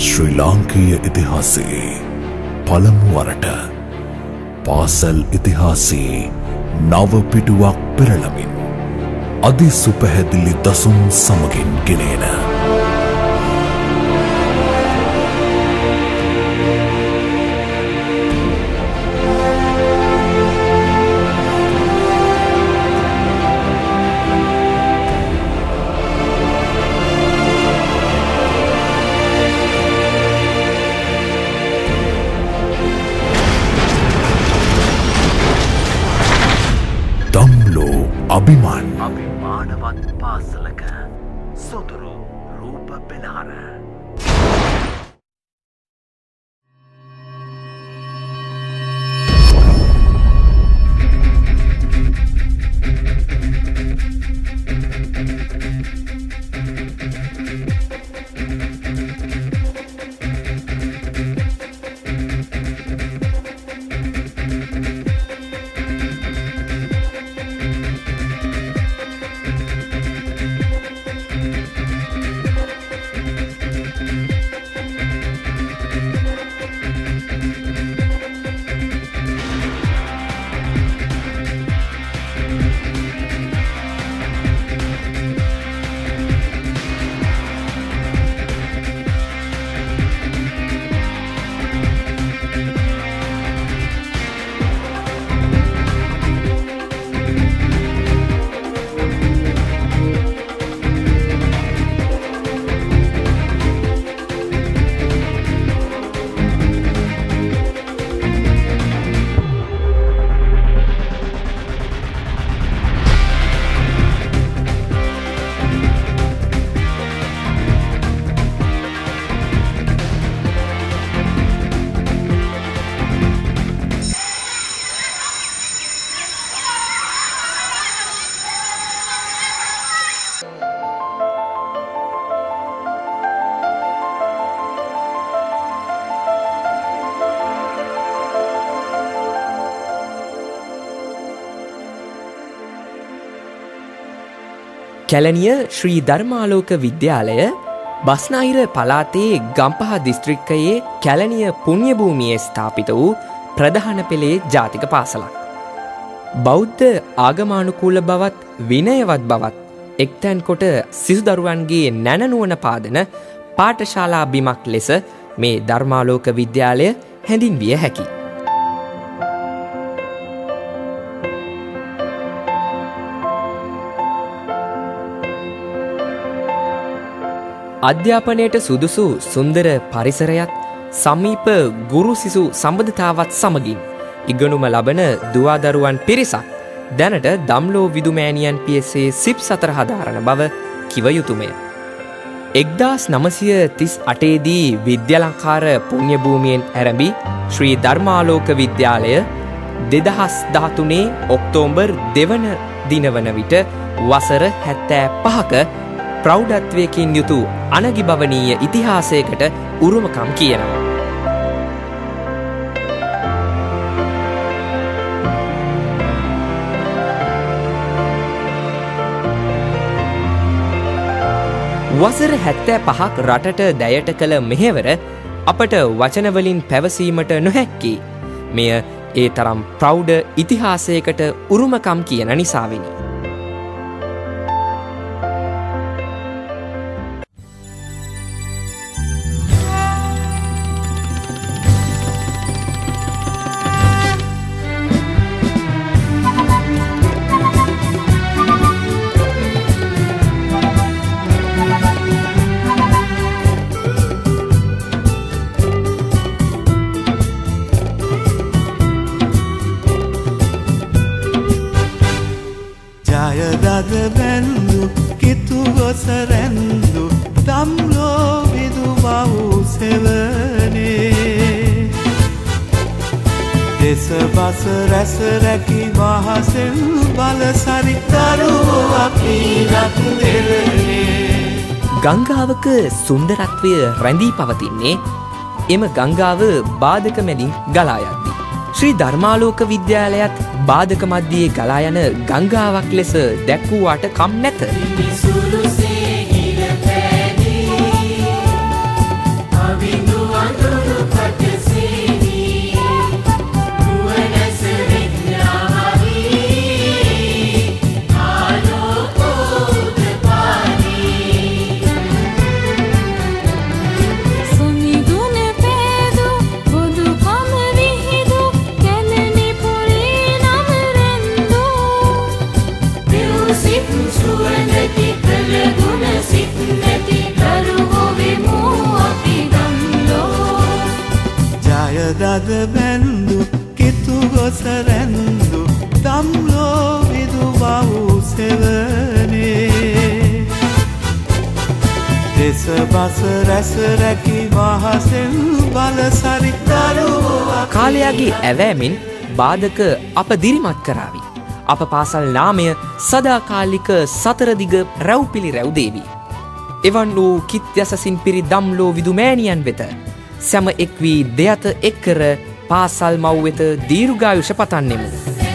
ශ්‍රී ලාංකීය ඉතිහාසයේ පළමු වරට පාසල් ඉතිහාසයේ නව පිටුවක් පෙරළමින් අධිසුපැහැදිලි දසුන් සමගින් ගෙනෙන අභිමානවත් පාසලක සොදුරු රූප පෙළහර කැලණිය ශ්‍රී ධර්මාලෝක විද්‍යාලය බස්නාහිර පළාතේ ගම්පහ දිස්ත්‍රික්කයේ කැලණිය පුණ්‍ය භූමියේ ස්ථාපිත වූ ප්‍රධාන පෙළේ ජාතික පාසලක්. බෞද්ධ ආගමානුකූල බවත් විනයවත් බවත් එක්තැන් කොට සිසු දරුවන්ගේ නැණනුවන පාදන පාඨශාලා බිමක් ලෙස මේ ධර්මාලෝක විද්‍යාලය හැඳින්විය හැකියි. අධ්‍යාපනයට සුදුසු සුන්දර පරිසරයත් සමීප ගුරු සිසු සම්බන්ධතාවත් සමගින් ඉගෙනුම ලබන දුවාදරුවන් පිරිසක් දැනට දම්ලෝ විදුමෑණියන් පියසේ සිප් 4 හදාරන බව කිව යුතුමය. 1938 දී විද්‍යාලංකාර පුණ්‍ය භූමියෙන් ආරම්භි ශ්‍රී ධර්මාලෝක විද්‍යාලය 2013 ඔක්තෝබර් 2 වන දින වන විට වසර 75ක ප්‍රෞಢත්වයකින් යුතු අනගිබවනීය ඉතිහාසයකට උරුමකම් කියනවා. වසර 75ක් රටට දැයට කළ මෙහෙවර අපට වචනවලින් පැවසීමට නොහැක්කේ මෙය ඒ තරම් ප්‍රෞಢ ඉතිහාසයකට උරුමකම් කියන නිසාවෙනි. ගංගාවක සුන්දරත්වය රැඳී පවතින්නේ එම ගංගාව බාධක මැදින් ගලා යද්දී. ශ්‍රී ධර්මාලෝක විද්‍යාලයත් බාධක මැදියේ ගලා යන ගංගාවක් ලෙස දැක්වුවාට කම් නැත. Sulu se hira pedi, avi දද බැන්දු කිතු ගොස රැන්දු දම්ලෝ විදුවව් සෙවනේ දෙස බස රැස රැකි වහසෙන් බලසරි දරුවා කාලයාගේ ඇවෑමෙන් බාධක අප දිරිමත් කරාවි. අප පාසල් නාමය සදාකාලික සතරදිග රැව්පිලි රැව්දේවී. එවන් වූ කිත් යසසින් පිරි දම්ලෝ විදුමෑණියන් වෙත සැම එක් වී දෙයත එක්කර පාසල් මව් වෙත දීර්ඝායුෂ පතන්නෙමු.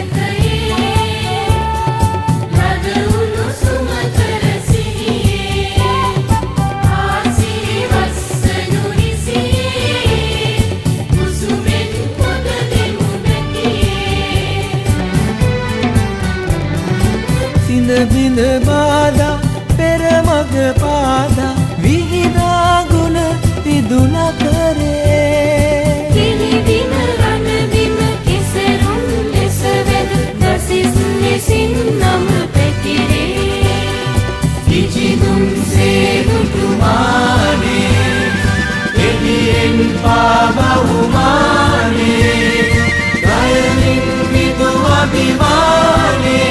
බිඳ බාධා පෙරමග පාදා විහිදා ගුණ විදුන කරේ කිලිදින රණදින කෙසරුම් ලෙස වෙද දසිස් ලෙසින් නම පැතිරේ කිචිදුම් සේදුතුමානේ එදියෙන් පාබවුමානේ ගයමින් විදු අභිමානේ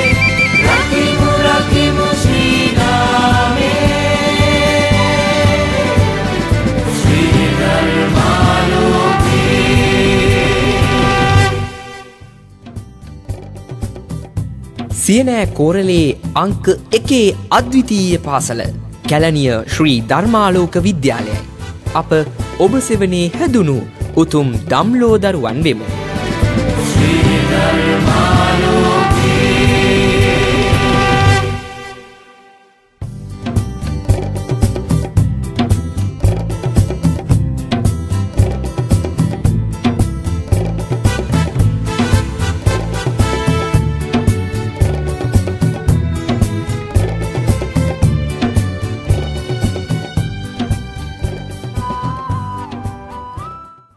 සියනෑ කෝරළේ අංක 1 අද්විතීය පාසල කැලණිය ශ්‍රී ධර්මාලෝක විද්‍යාලයයි. අප ඔබ සෙවනේ හැදුණු උතුම් දම්ලෝ දරුවන් වෙමු. ශ්‍රී ධර්මාලෝක